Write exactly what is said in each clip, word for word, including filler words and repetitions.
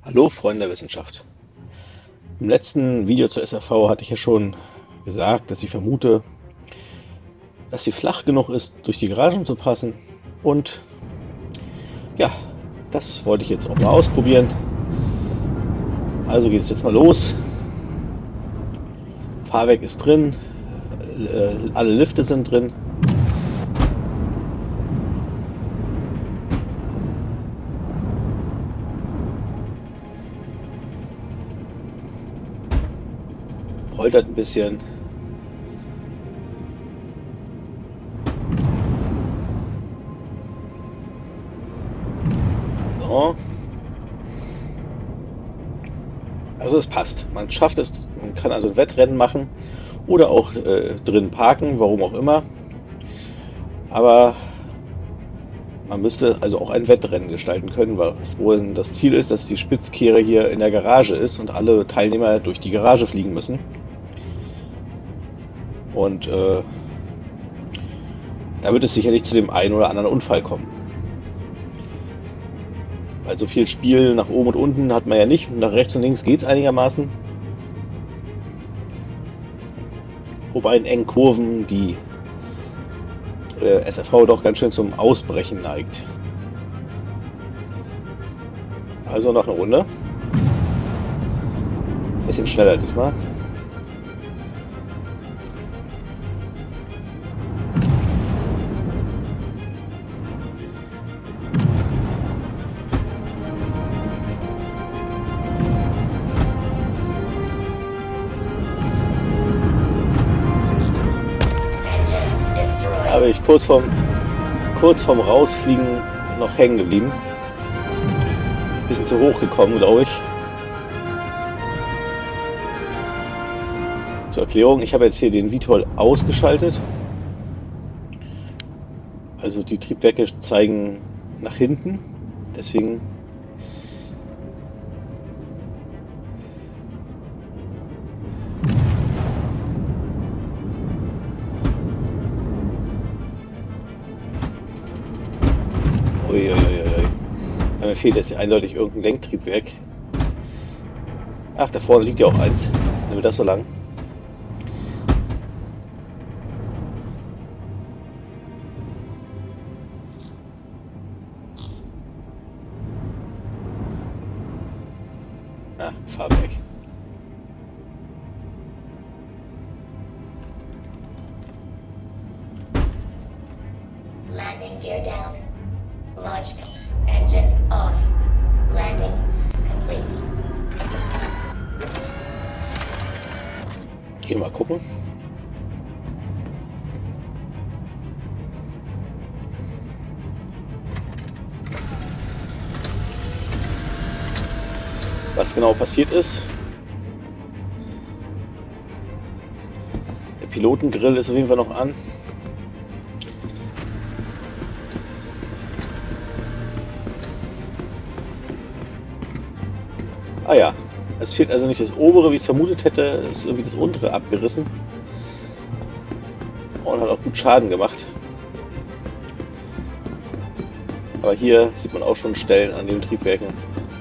Hallo Freunde der Wissenschaft. Im letzten Video zur S R V hatte ich ja schon gesagt, dass ich vermute, dass sie flach genug ist, durch die Garagen zu passen. Und ja, das wollte ich jetzt auch mal ausprobieren. Also geht es jetzt mal los. Fahrwerk ist drin, äh, alle Lifte sind drin. Poltert ein bisschen. So. Also es passt. Man schafft es, man kann also ein Wettrennen machen oder auch äh, drin parken, warum auch immer. Aber man müsste also auch ein Wettrennen gestalten können, was wohl das Ziel ist, dass die Spitzkehre hier in der Garage ist und alle Teilnehmer durch die Garage fliegen müssen. Und äh, da wird es sicherlich zu dem einen oder anderen Unfall kommen. Weil so viel Spiel nach oben und unten hat man ja nicht. Nach rechts und links geht es einigermaßen. Wobei in engen Kurven die äh, S R V doch ganz schön zum Ausbrechen neigt. Also noch eine Runde. Bisschen schneller diesmal. Habe ich kurz vorm, kurz vorm Rausfliegen noch hängen geblieben. Bisschen zu hoch gekommen, glaube ich. Zur Erklärung, ich habe jetzt hier den V TOL ausgeschaltet. Also die Triebwerke zeigen nach hinten. Deswegen Uiuiui. Mir fehlt jetzt eindeutig irgendein Lenktriebwerk. Ach, da vorne liegt ja auch eins. Nehmen wir das so lang. Ah, Fahrwerk. Landing gear down. Launch engines off. Landing complete. Hier mal gucken. Was genau passiert ist. Der Pilotengrill ist auf jeden Fall noch an. Ah ja, es fehlt also nicht das obere, wie ich es vermutet hätte, es ist irgendwie das untere abgerissen und hat auch gut Schaden gemacht. Aber hier sieht man auch schon Stellen an den Triebwerken.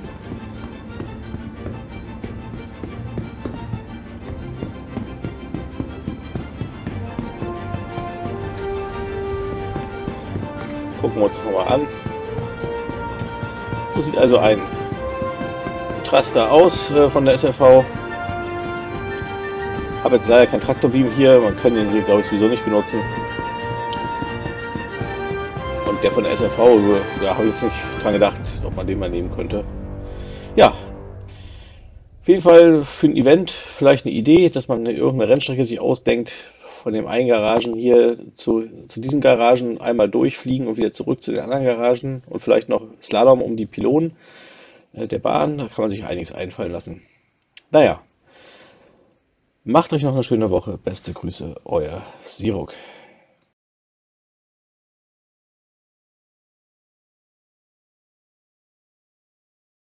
Gucken wir uns das nochmal an. So sieht also ein Traster aus äh, von der S R V. Habe jetzt leider kein Traktorbeam hier, man kann den hier glaube ich sowieso nicht benutzen. Und der von der S R V, da habe ich jetzt nicht dran gedacht, ob man den mal nehmen könnte. Ja, auf jeden Fall für ein Event vielleicht eine Idee, dass man irgendeine Rennstrecke sich ausdenkt, von dem einen Garagen hier zu, zu diesen Garagen einmal durchfliegen und wieder zurück zu den anderen Garagen und vielleicht noch Slalom um die Pylonen der Bahn, da kann man sich einiges einfallen lassen. Naja, macht euch noch eine schöne Woche. Beste Grüße, euer Siruk.